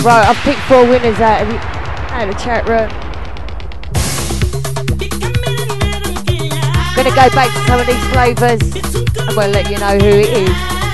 Right, I've picked 4 winners out of the chat room. Gonna go back to some of these flavours. I'm gonna let you know who it is.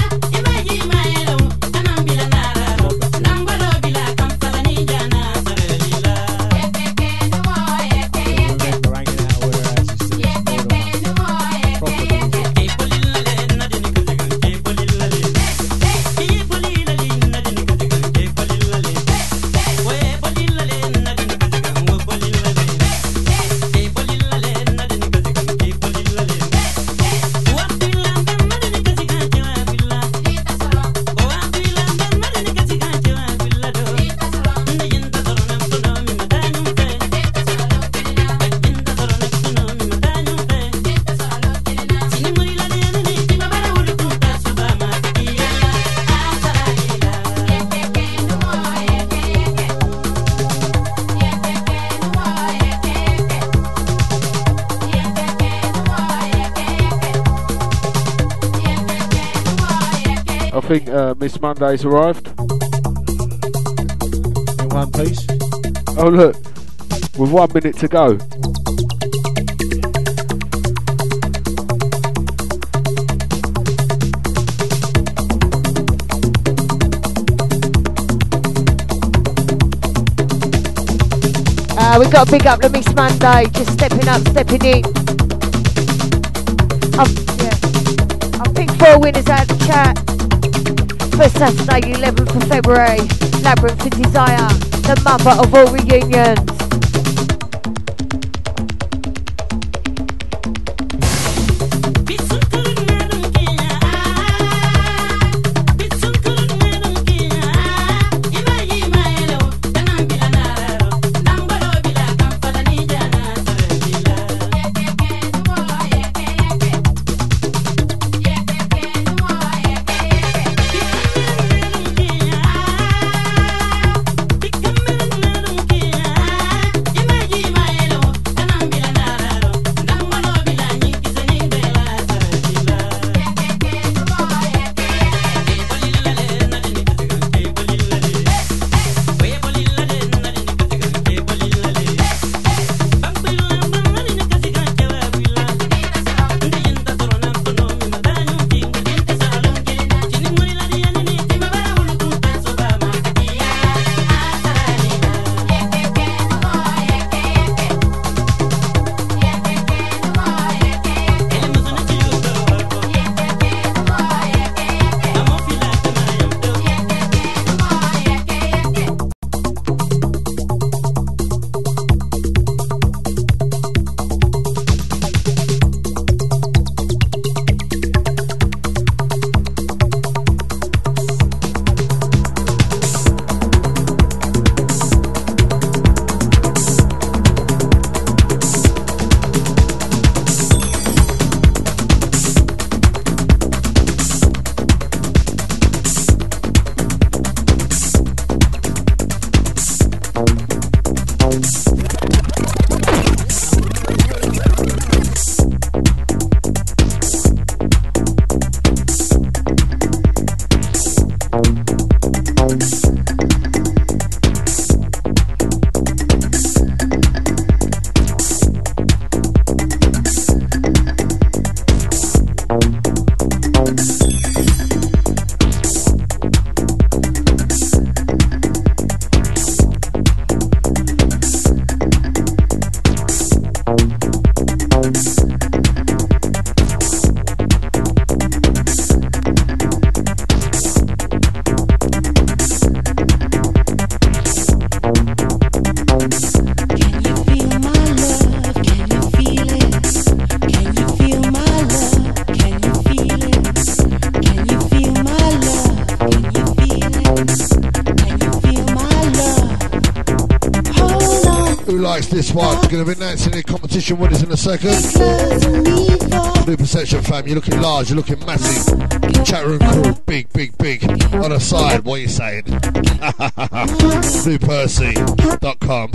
I think Miss Monday's arrived. In one piece. Oh look, with 1 minute to go. We've got to big up the Miss Monday, just stepping up, stepping in. I've picked 4 winners out of the chat. For Saturday, 11th of February, Labyrinth for Desire, the mother of all reunions. This one, going to be announcing the competition winners in a second. New Perception fam, you're looking large, you're looking massive. Chat room crew, big, big, big. On the side, what are you saying? NewPercy.com.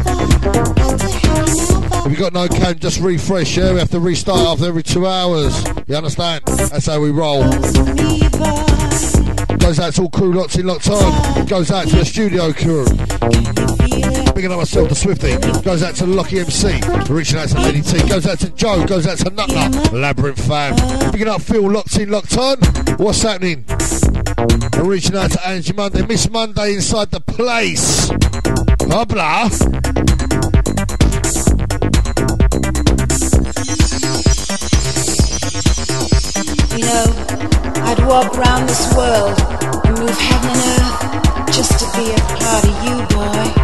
If you got no cam, just refresh, yeah? We have to restart after every 2 hours. You understand? That's how we roll. Goes out to all crew locked in, locked on. Goes out to the studio crew. Bigging up myself, the Swifty. Goes out to Lucky MC. Reaching out to Lady T. Goes out to Joe. Goes out to Nut Nut. Labyrinth fam. Bigging up Phil, locked in, locked on. What's happening? And reaching out to Angie Monday. Miss Monday inside the place. Hobla. You know, I'd walk around this world and move heaven and earth just to be a part of you, boy.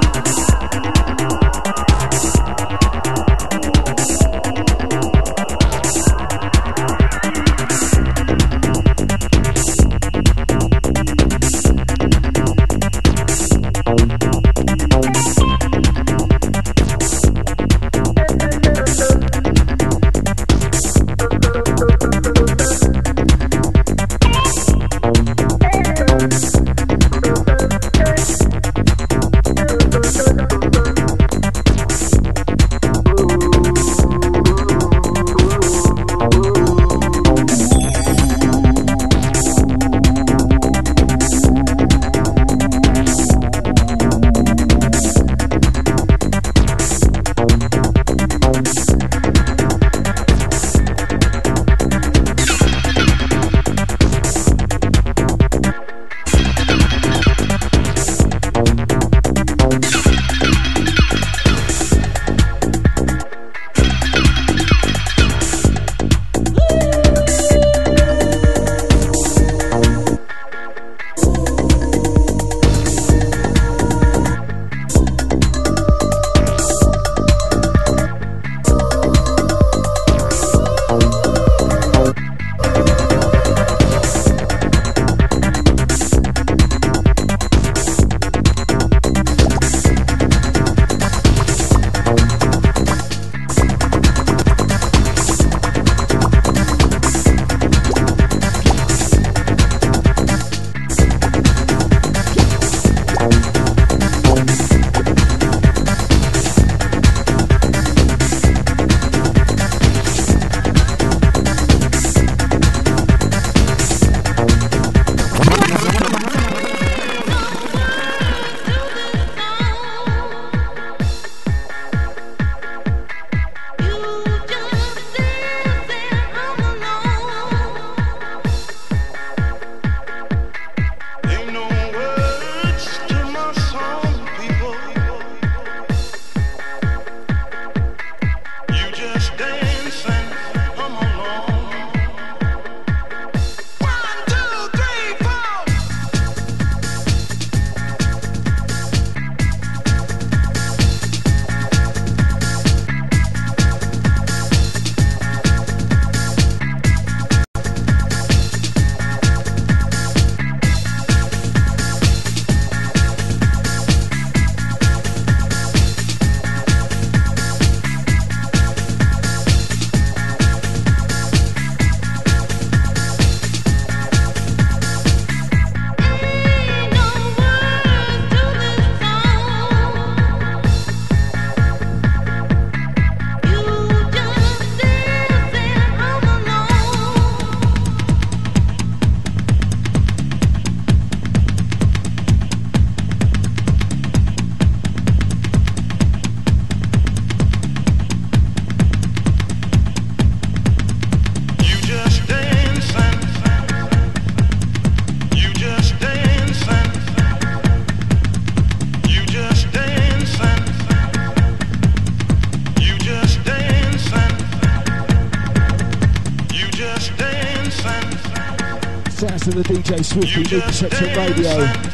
To the DJ Swifty, New Perception Radio,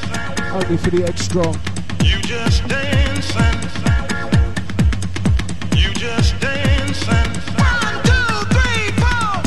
only for the headstrong. You just dancing. You just dancing. 1, 2, 3, 4.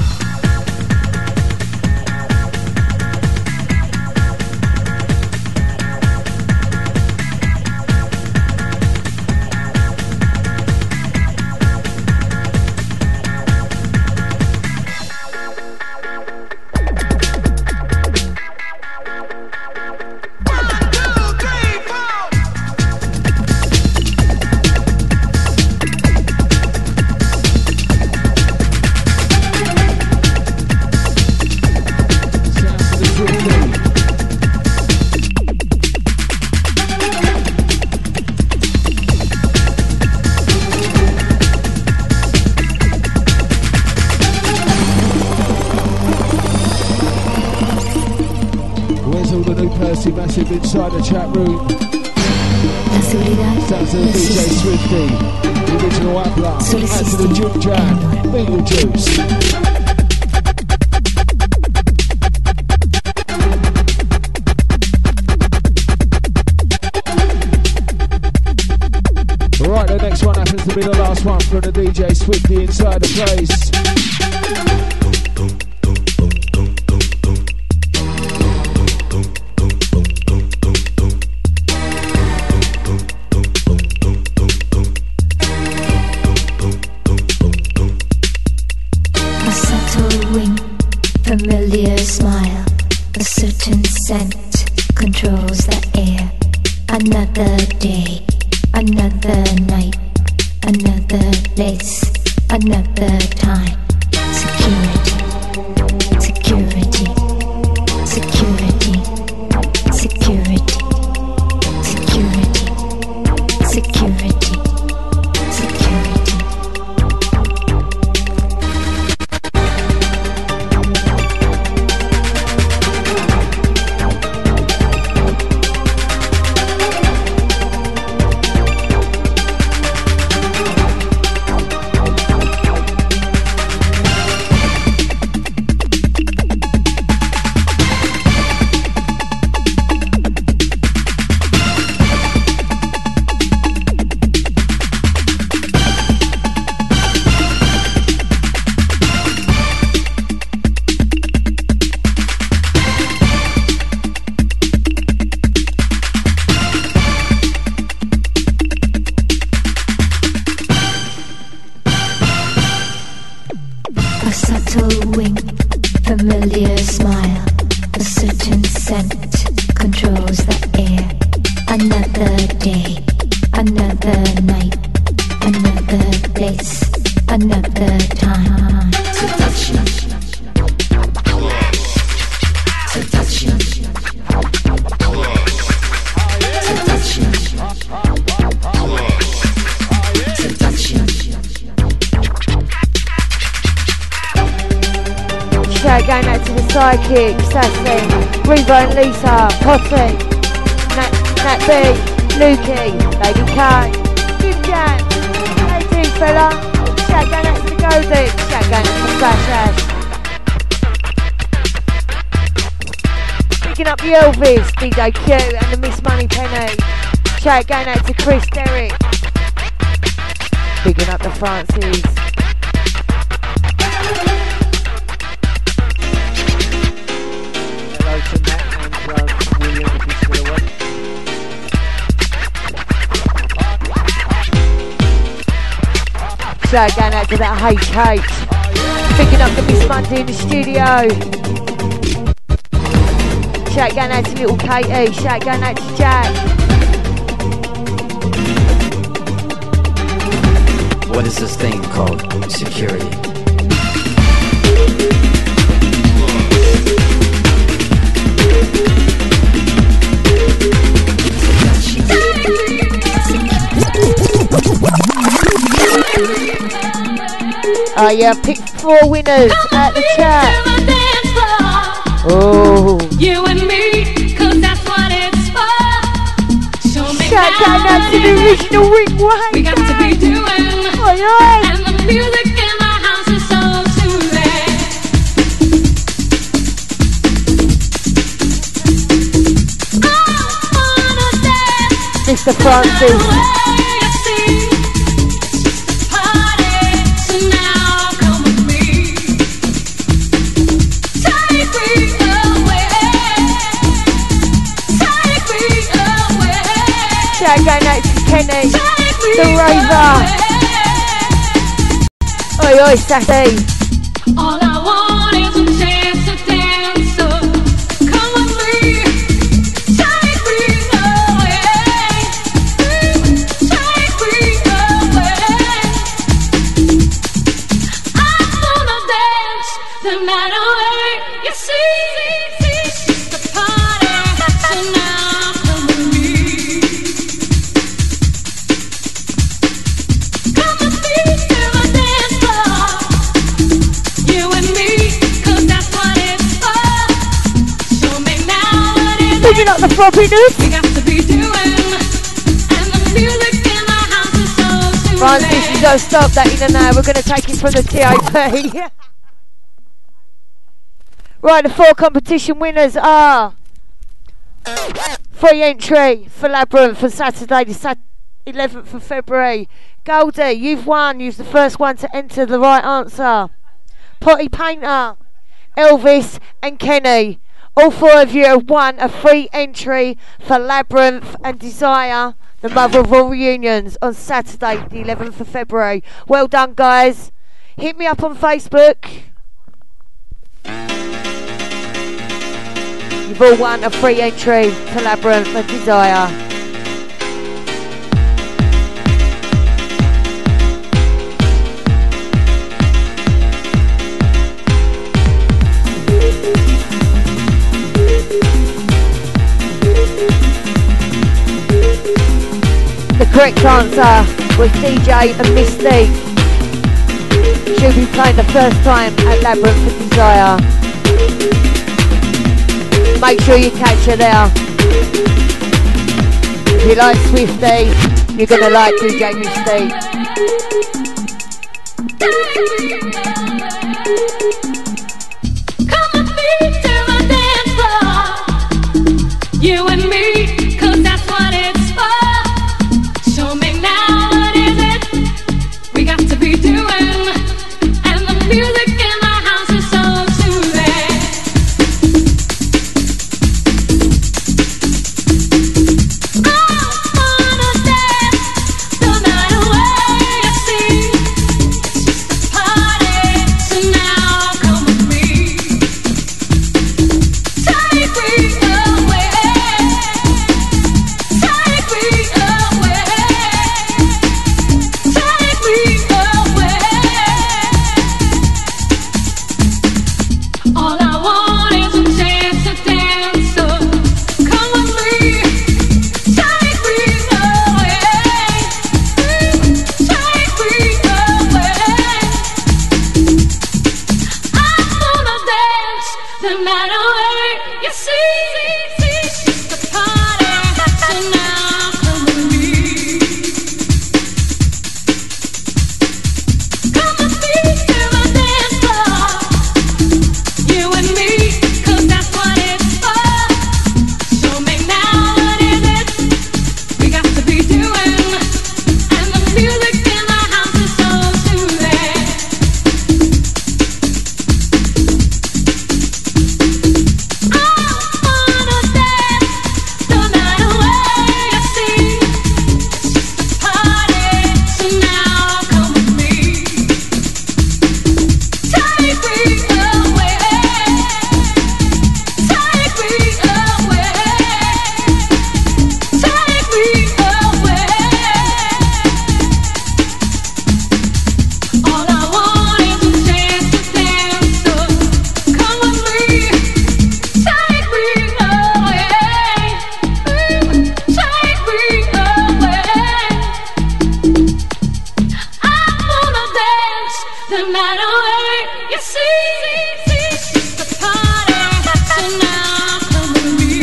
Percy, massive inside the chat room. La seguridad Sounds to the DJ Swifty, the original Appler, and to the Jim Jack, Beetlejuice. Right, the next one happens to be the last one from the DJ Swifty inside the place. A subtle wink, familiar smile, a certain scent controls the air. Another day, another night, another place, another time. Security, security, security, security, security, security, security. A subtle wink, familiar smile, a certain scent controls the air. Another day, another night, another place, another time. Seduction, seduction, seduction, seduction. Shout going out to the Psychic, Sassy, Reba and Lisa, Potty, Nat B, Lukey, Lady K, Jim Jan, hey dude fella, shout going out to the Goldie, shout going out to the Flash Ash. Picking up the Elvis, DJ Q and the Miss Money Penny, shout going out to Chris Derrick, picking up the Francis. Shout going out to that HH. Picking up the Miss Monday in the studio. Shout going out to little Katie. Shout going out to Jack. What is this thing called security? Oh yeah, pick 4 winners at the chat. Oh. You and me, cause that's what it's for. Show me Shout going out to the original Rick White. We got to be doing. Oh yeah. And the music in my house is so soothing. I wanna dance. Mr. Francis. Shout going out to Kenny, the Rover. Oi oi Sassy. All I want is a chance to dance, so come with me, take me away, take me away. I wanna dance no matter where you see. The party, so now come with me. Come with me to the dance floor. Robin Hood. We got to be doing, and the music in my house is so soothing. Francis, you gotta stop that in and now. We're gonna take it from the TIP. Right, the 4 competition winners are free entry for Labyrinth for Saturday, the 11th of February. Goldie, you've won. You're the first one to enter the right answer. Potty Painter, Elvis and Kenny. All 4 of you have won a free entry for Labyrinth and Desire, the mother of all reunions, on Saturday, the 11th of February. Well done, guys. Hit me up on Facebook. You've all won a free entry to Labyrinth and Desire. The correct answer was DJ and Mystique. She'll be playing the first time at Labyrinth and Desire. Make sure you catch her there. If you like Swifty, you're gonna like DJ Mystique. Come with me to my dance floor, you and me, 'cause that's what it's for. Show me now, what is it we got to be doing? And the music in my house is so soothing. I wanna dance no matter where you see. It's just a party, so now come with me. Take me away, take me away, take me away. All I want is a chance to dance, so come with me. Take me away, take me away. I wanna dance no matter where you see. It's just a party, so now come with me. Come with me to my dance floor, you and me, 'cause that's what it's for. Show me now, what is it we got to be doing? And the music in my house is so soothing. I wanna dance no matter where you see. It's just a party, so now come with me. Take me away, take me away, take me away. All I want is a chance to dance, so come with me. Take me away, take me away. I wanna dance no matter where you see. It's just a party, so now come with me.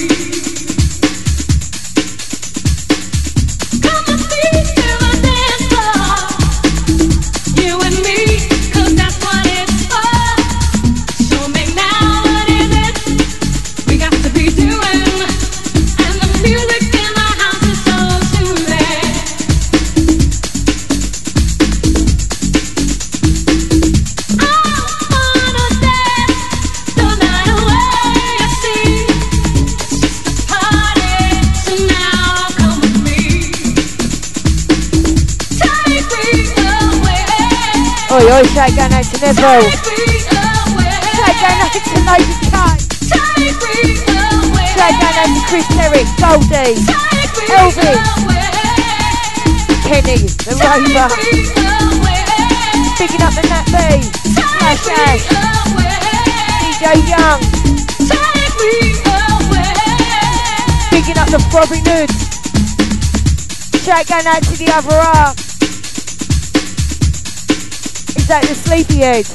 Come with me to my dance floor, you and me, 'cause that's what it's for. Show me now, what is it we got to be doing? And the music in my house is so soothing. I wanna dance no matter where you see. It's just a party, so now come with me. Take me away, Oi, oi, shout going out to Neville. take me away, Shout going out to Lady K. take me away, Shout going out to Chris Derrick, Goldie, take me Elvis. away, Kenny, the Rover. take me away, Picking up the Nat B, Flash Ash, DJ Young. take me away. Picking up the Robin Hood. Shout going out to the other half. Is that the Sleepyhead?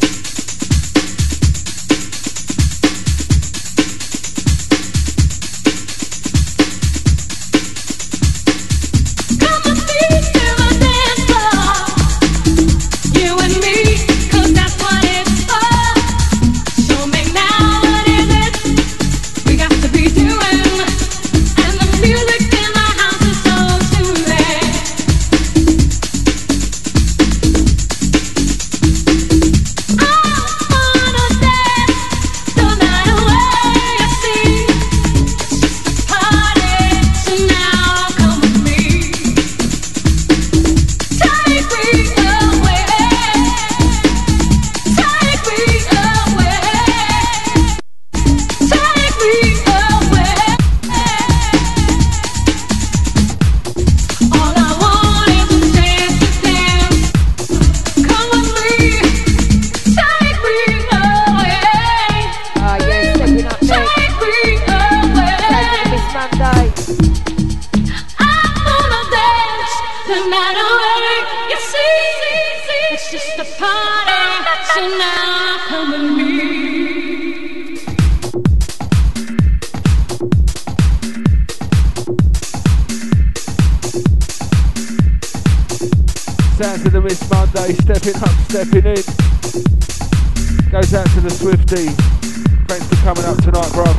Sounds of the Miss Monday, stepping up, stepping in. Goes out to the Swifty. Thanks for coming up tonight, bro.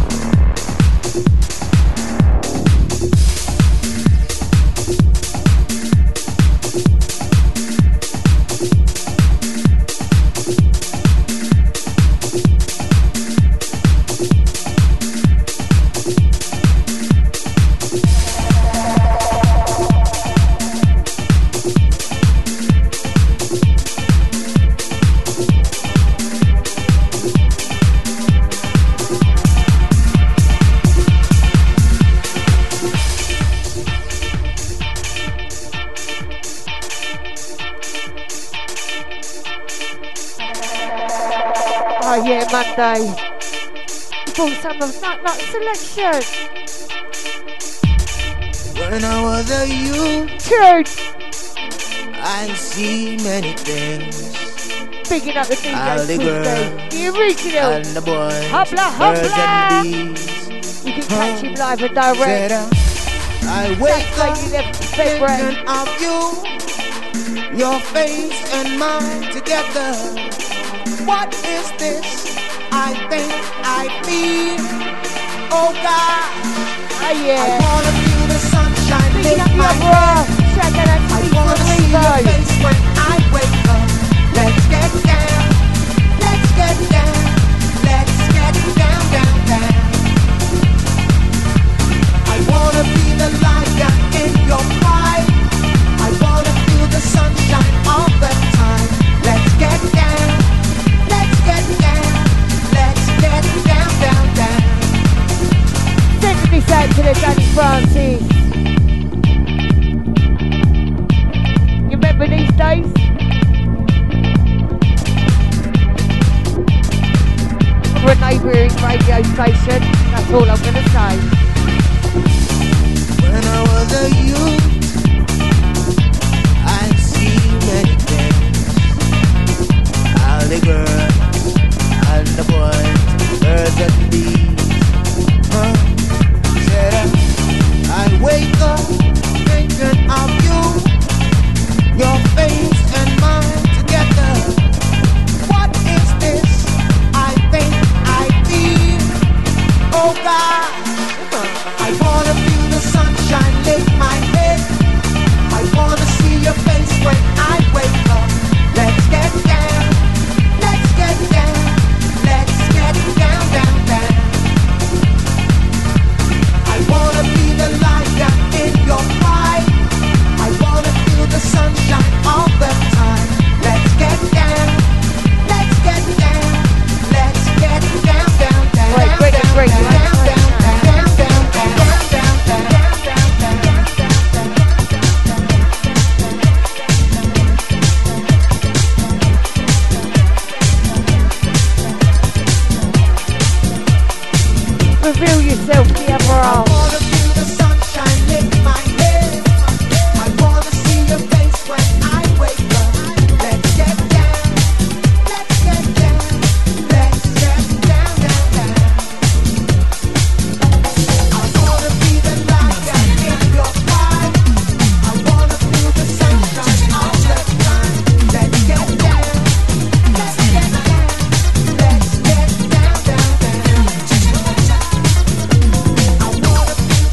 Monday. For some of Nut selection. When I was a youth, I see many things. Picking up the DJ Swifty, the original. And the boys, hopla, hopla. You can catch him live and direct. I wake up thinking of you, your face and mine together. What is this? I think I feel, oh God, yeah. I wanna feel the sunshine lift my head. I wanna see your face when I wake up. Let's get down, let's get down, let's get down, down, down. I wanna be the light in your pride. I wanna feel the sunshine all the time. Let's get down, let's get down. Get down, down, down. Sending this out to the Danny Francis. You remember these days? We're a neighbouring radio station. That's all I'm going to say. When I was a youth, I see many things. All the girls and the boys. Birds and bees, said I wake up thinking of you, your face and mine together. What is this? I think I feel, oh God, I wanna feel the sunshine lift my head. I wanna see your face when I wake up. Let's get down, let's get down. Down, down, down. I wanna be the light in your pride. I wanna feel the sunshine all the time. Let's get down, let's get down, let's get down, down, down. Wait, break it, break it. Down, down, down, down, down, down, down, down, down, down. Reveal yourself, the other arm. I wanna feel the sunshine lift my head. I wanna see your face when I wake up. Let's get down, let's get down, let's get down, down, down. I wanna be the light in your fire. I wanna feel the sunshine all the time. Let's get down, let's get down, let's get down, down, down. I wanna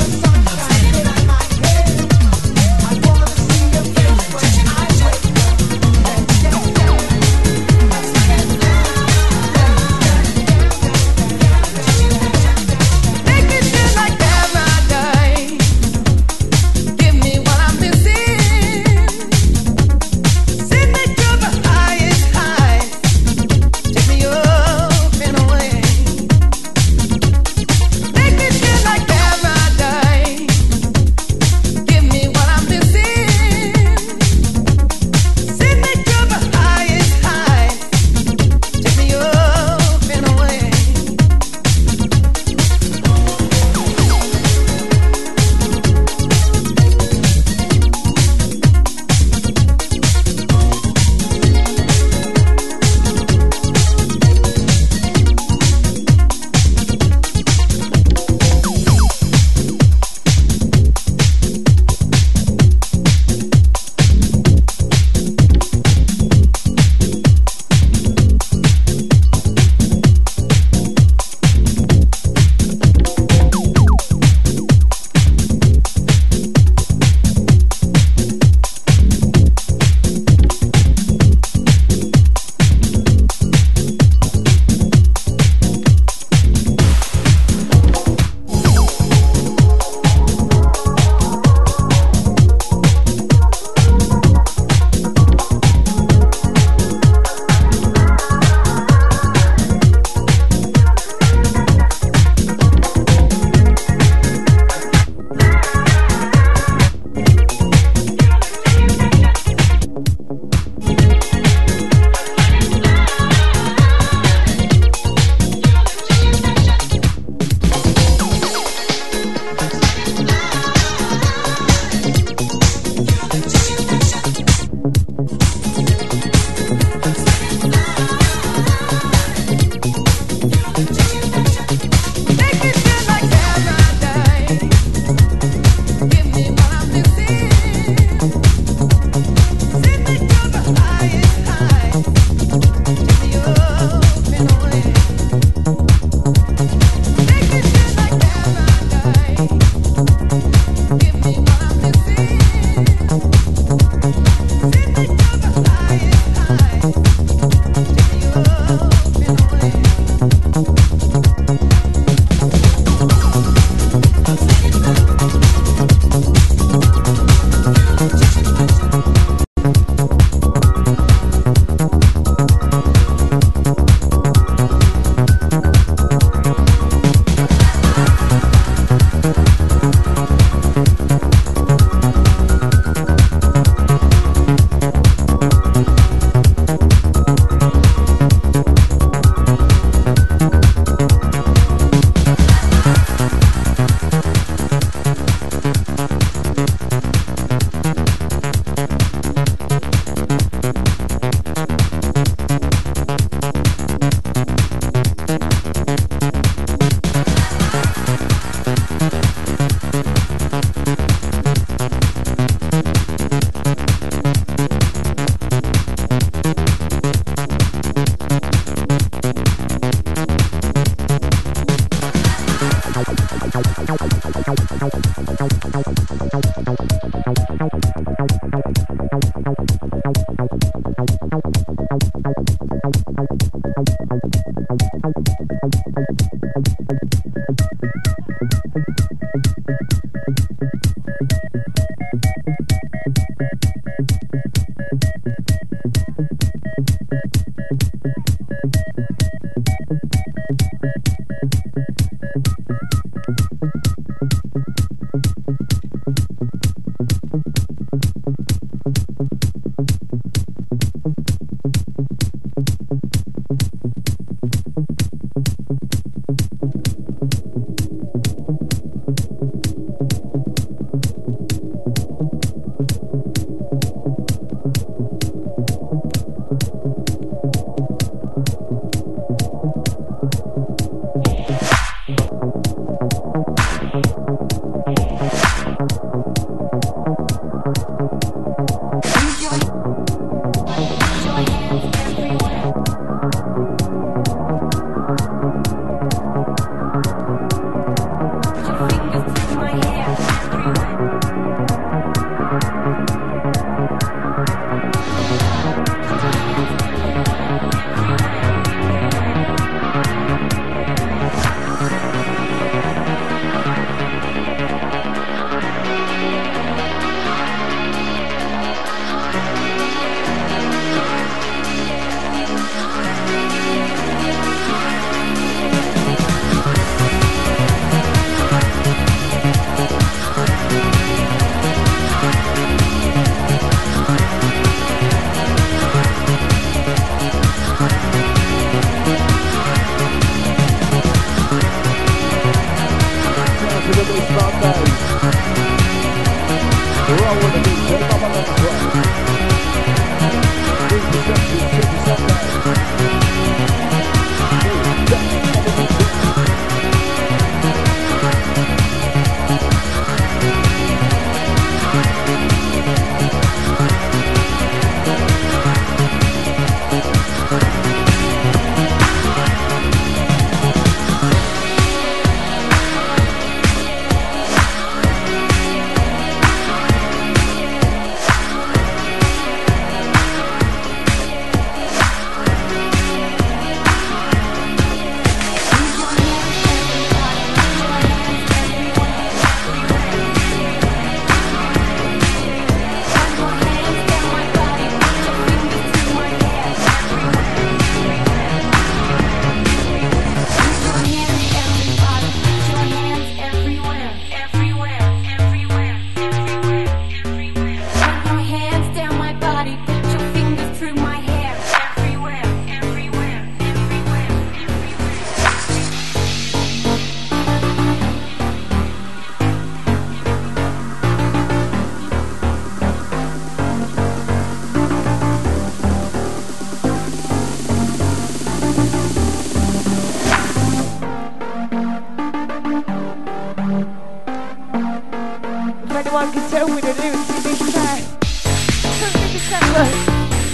anyone can tell me the lyrics in this track. Don't give me that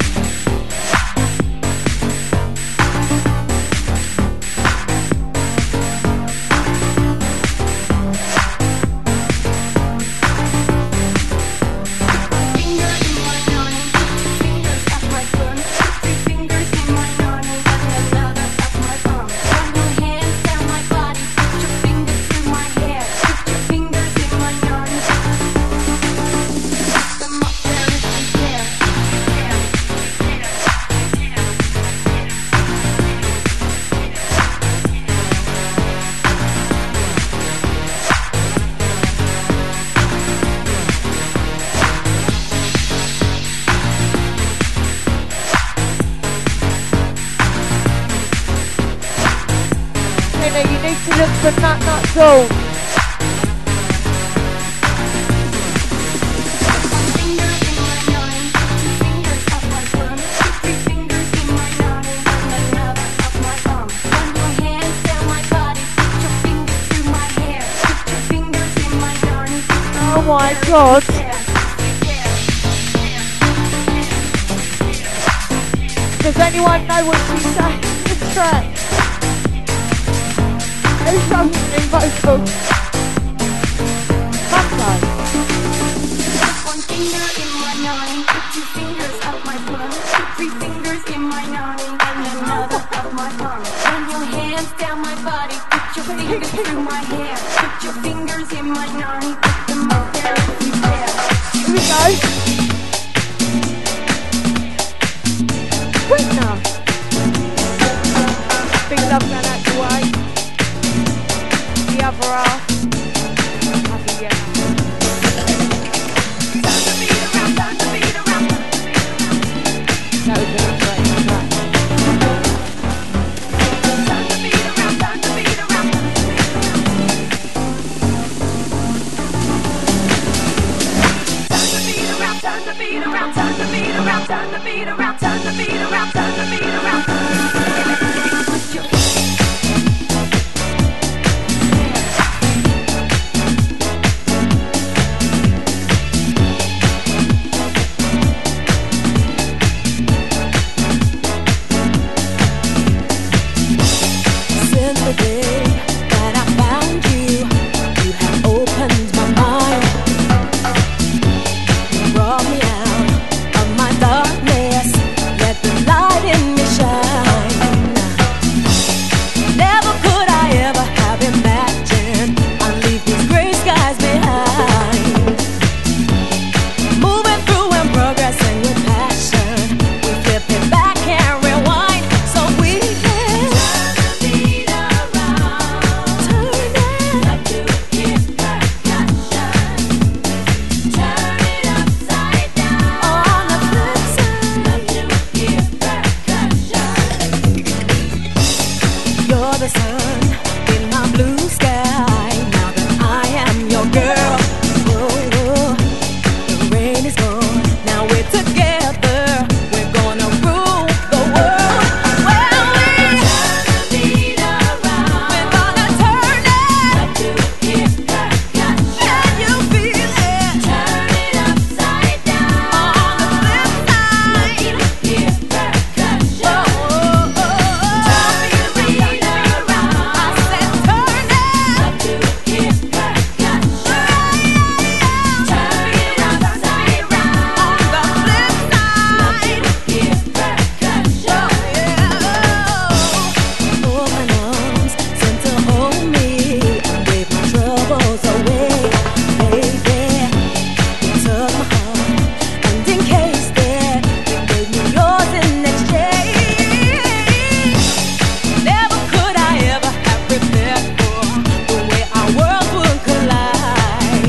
zone. Oh my God. Does anyone know what she's saying in the track? There's something in vocal. it through my hair. Put your fingers in my night, put them out there if you dare. Here we go. Quick now. Big love going out the way. The other half. Happy yeah. Turn the beat around, turn the beat around. That was really great. Right. Turn the beat around, turn the beat around. Turn the beat around, turn the beat around, turn the beat around, turn the beat around, turn the beat around, turn the beat around. Since the day that I found you, you have opened my mind. You brought me out of my darkness, let the light in me shine. Never could I ever have imagined I'd leave these gray skies behind. Moving through and progressing with passion, we flip it back and rewind so we can turn the beat around. Turn it up to his percussion. Turn it upside down. On the flip side, up to his percussion. You're the sun in my blue sky. Now that I am your girl, oh, the rain is gone. Now we're together. We're gonna rule the world. Well, we turn the beat around. We're gonna turn it up to his percussion. Can you feel it? Turn it upside down. On the flip side, up to his percussion. Turn the beat around. I said turn it up to his percussion. Turn it upside down. On the flip side, open arms sent to hold me and wave my troubles away, baby. You took my heart and encased it. You gave me yours in exchange. Never could I ever have prepared for the way our worlds would collide.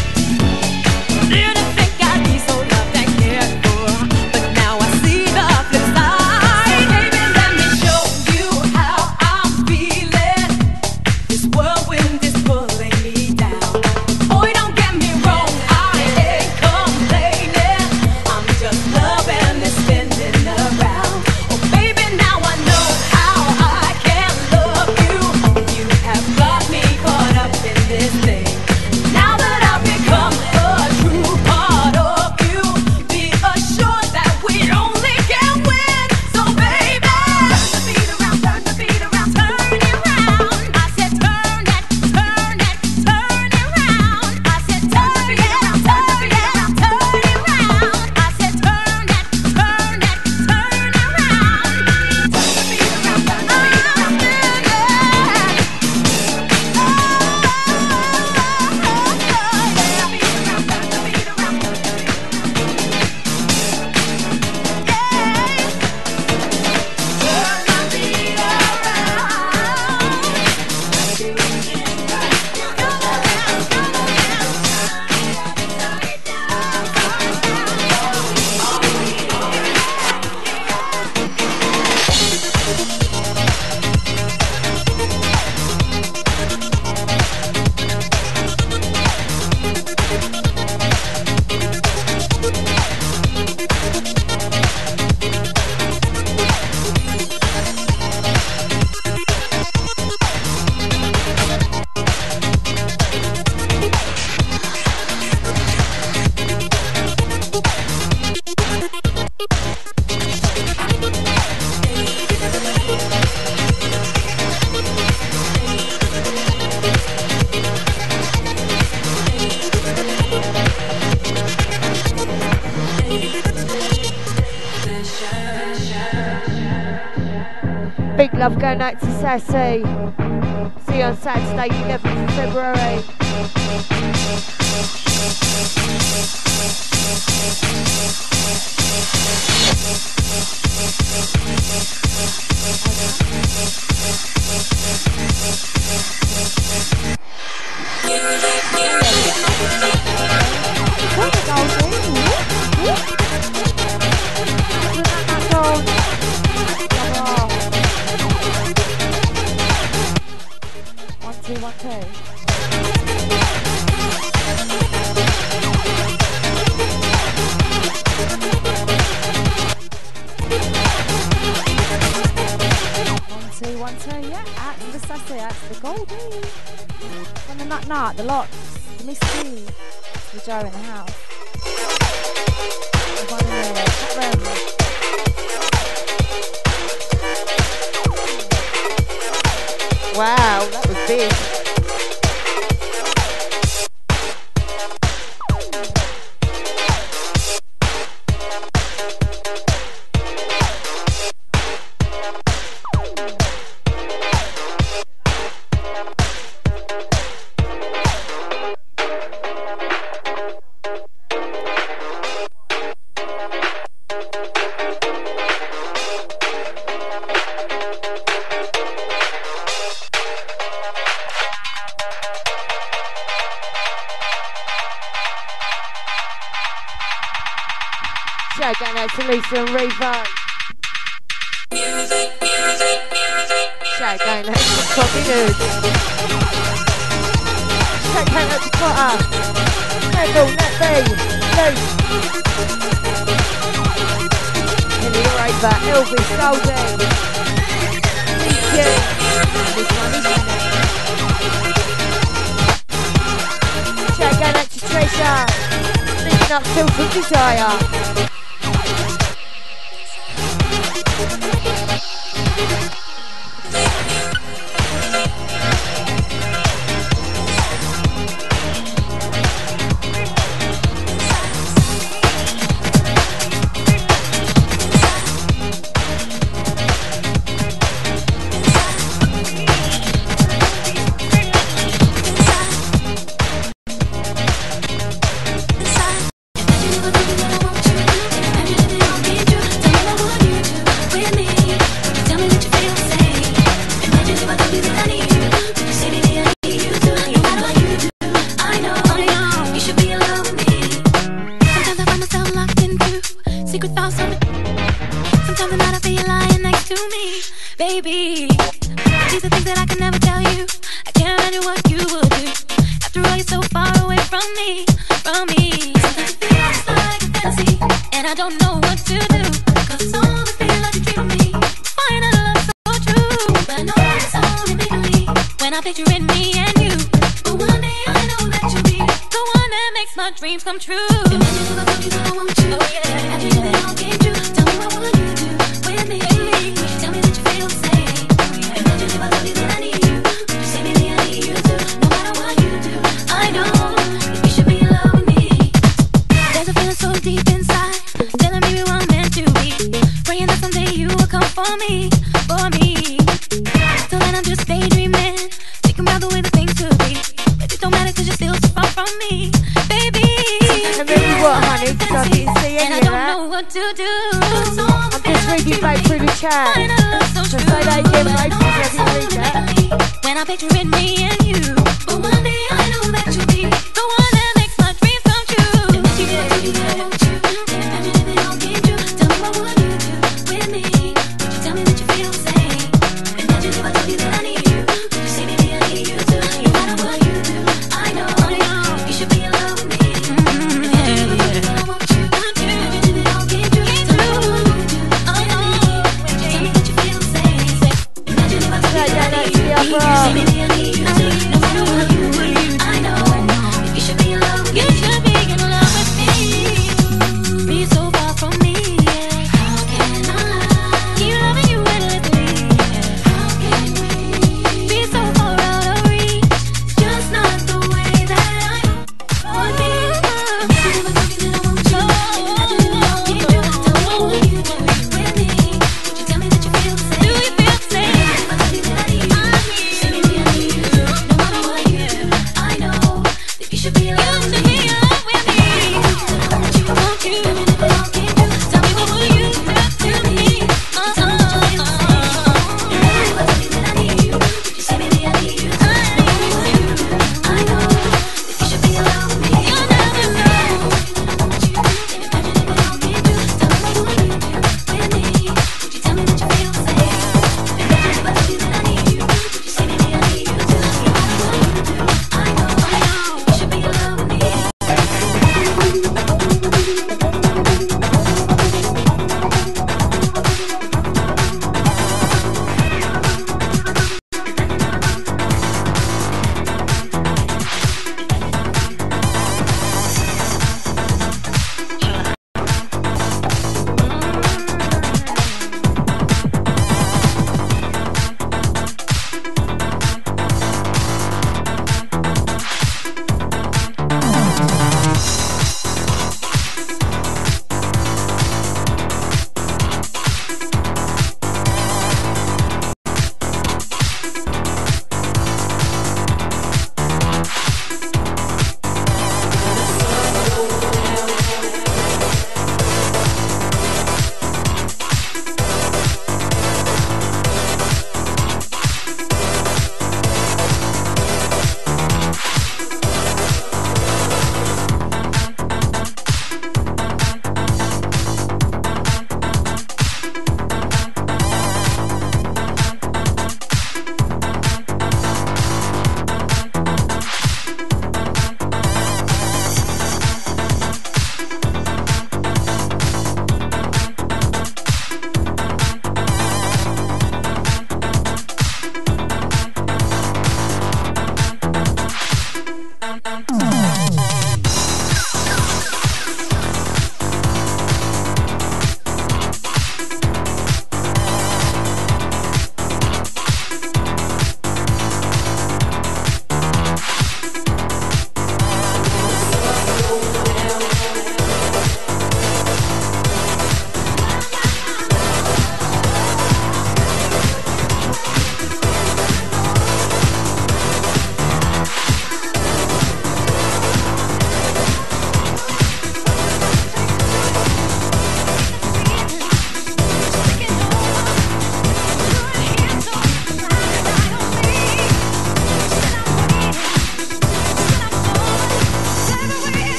Didn't think I'd be so loved and cared for, but now I see the flip side. Baby, let me show you how I'm feeling. This whirlwind is pulling me down. Boy, don't get me wrong, I ain't complaining. I'm just loving this spinning around. Oh, baby, now I know how I can love you. You have got me caught up in this thing. Now that I've become a true part of you, be assured that we only can win. So baby, turn the beat around, turn the beat around, turn it round. I said turn it, turn it, turn it round. I said turn it, turn it, turn it round. I said turn it, turn it, turn it round. Turn the beat around, turn the beat around, turn it. Big love going out to Sassy. See you on Saturday, 11th of February. The lots, the Misty, the Joe in the house. Wow, that was big. Going out to Lisa and Revo. Shout going out to Coffee Nudes. Shout going out to Cotter. Neville, Net B, Luke. Henry Raver, Elvis, Goldie. DQ. This one is shout going out to Treasure. Leaving up Phil from Desire.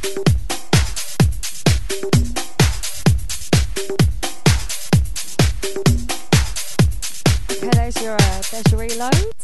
Okay, there's your reload.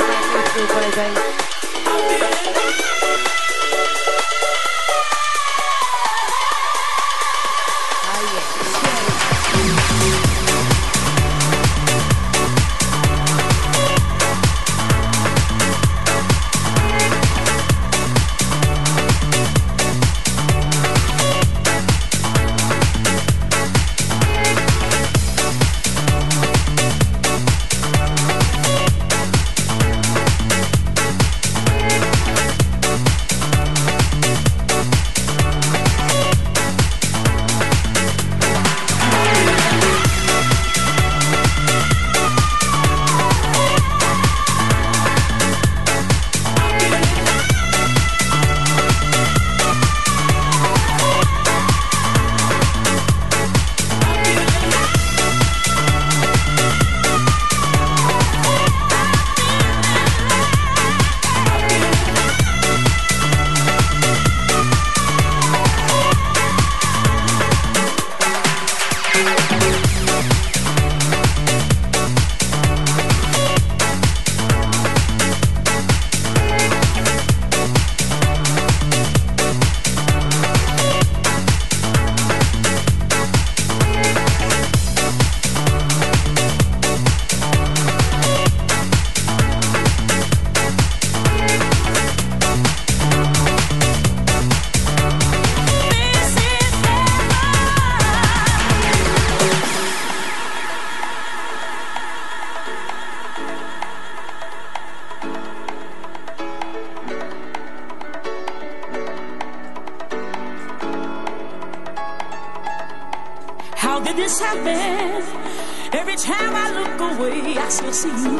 How did this happen? Every time I look away, I still see you.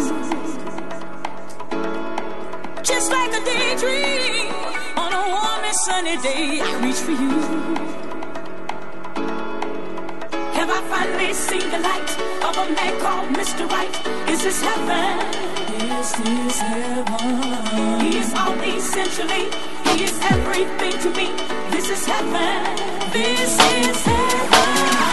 Just like a daydream, on a warm and sunny day, I reach for you. Have I finally seen the light of a man called Mr. Right? Is this heaven? Is this heaven? He is all essentially. He is everything to me. This is heaven. This is heaven.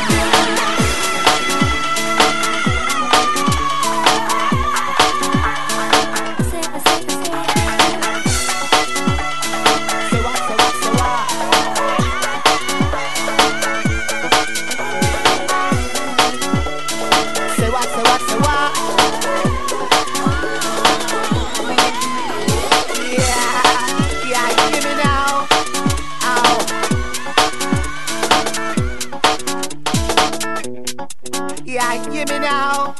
Hear me now.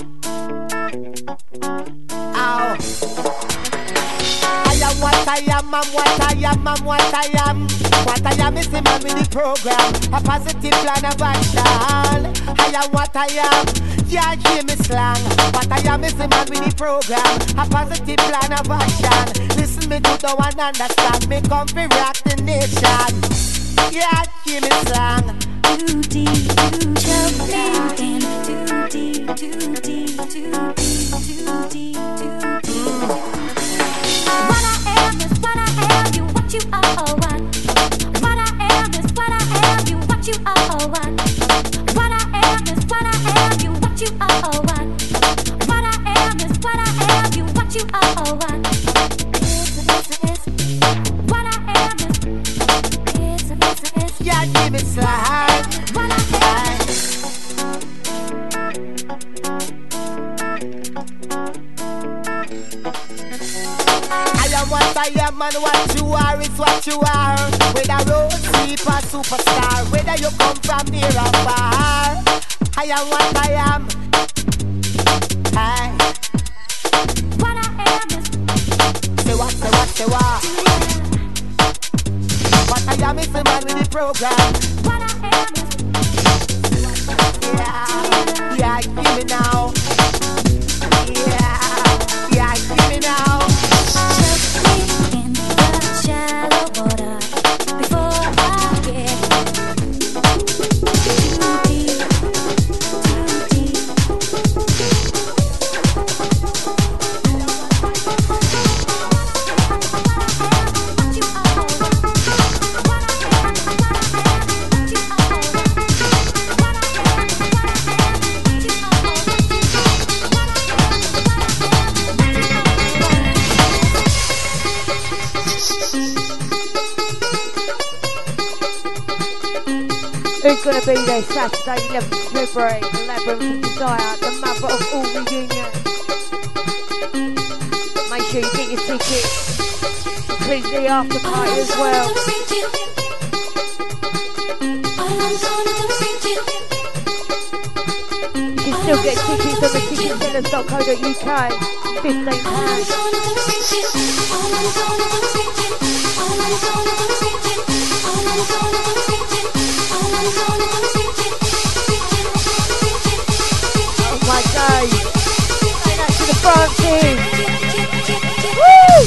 Ow. I am what I am, I'm what I am, I'm what I am. What I am is the man with the program, a positive plan of action. I am what I am. Yeah, hear me slang. What I am is the man with the program, a positive plan of action. Listen me to the one understand me, come fi rock the nation. Yeah, hear me slang. Too deep, jumping in. Too deep, too deep, too deep, too deep, too deep. What I am is what I am. You what you are. What I am is what I am. You what you are. What I am is what I am. You what you are. What I am is what I am. You what you are. What I am is. Yeah, give me slide. What I am. I am what I am and what you are is what you are. Whether road sleeper, superstar, whether you come from near or far, I am what I am. Hey. What I am is. Say what, say what, say what. What I am is the man with the program. What I am Yeah, is. yeah, give me now. Yeah, yeah, give me now. Just me in the shallow water before I get too deep, too deep. What you are, what I am, Who's gonna be there Saturday, 11th of February, the Labyrinth of Desire, the mother of all reunions. Make sure you get your tickets, including the after party as well. You can still get tickets on the ticketsellers.co.uk, £15. Oh my God! Say that to the Francis! Woo!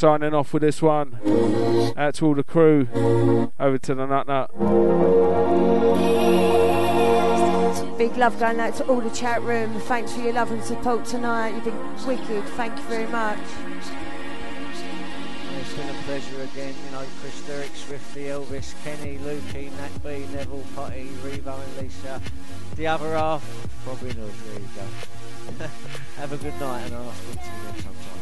Signing off with this one. Out to all the crew. Over to the Nut Nut. Big love going out to all the chat room. Thanks for your love and support tonight. You've been wicked. Thank you very much. It's been a pleasure again. You know, Chris, Derek, Swifty, Elvis, Kenny, Lukey, Nat B, Neville, Potty, Revo and Lisa. The other half, probably knows. There you go. Have a good night and I'll speak to you again sometime.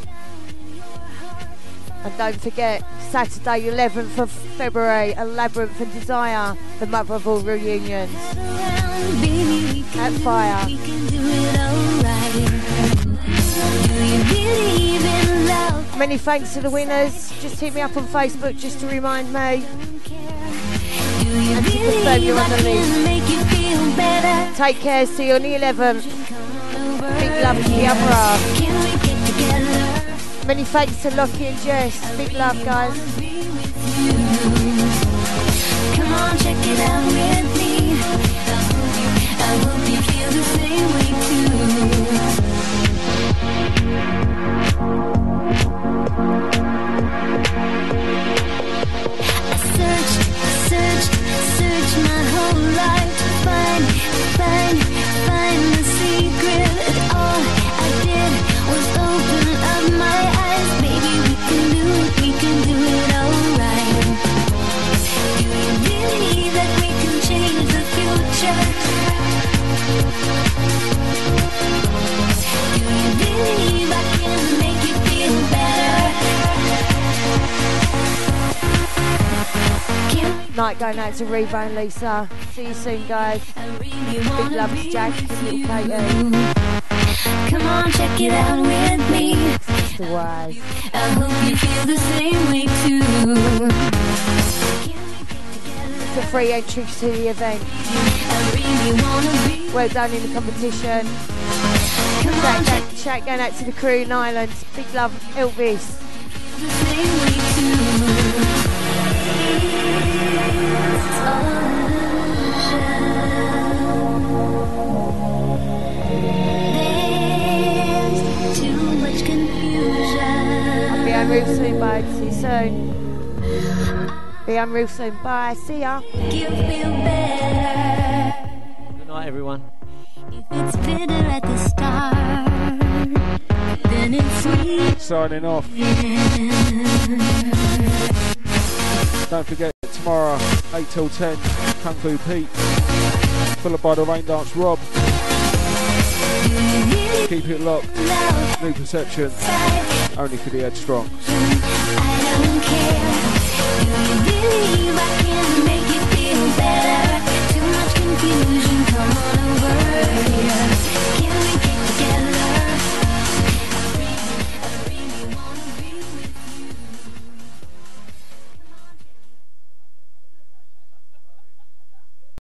And don't forget, Saturday 11th of February, a Labyrinth and Desire, the mother of all reunions. At Fire. Many thanks to the winners. Just hit me up on Facebook just to remind me. And to confirm you're on the list. Take care, see you on the 11th. Big love to the other half. Many thanks to Lockie and Jess. Big love, guys. Come on, check it out with me. I hope you feel the same way too. I searched my whole life to find the secret. All I did was open up my eyes. Baby, we can do it alright. Do you believe that we can change the future? Do you believe I can make you feel better? Night going out to Revo and Lisa. See you soon, guys. Big love to Jack and little Katie. Come on, check it out with me. It's the way. I hope you feel the same way too. For free entries to the event. Well done in the competition. Shout going out to the crew in Ireland. Big love, Elvis. The same way too. There's too much confusion. I'll be on route soon, bye. See you soon. Be on route soon, bye. See ya. You feel better. Good night, everyone. If it's bitter at the start, then it's sweet. Signing off. Don't forget, tomorrow, 8 till 10, Kung Fu Pete. Followed by the Rain Dance Rob. Keep it locked. New Perception. Only for the headstrong. I don't care. Do you believe I can make you feel better?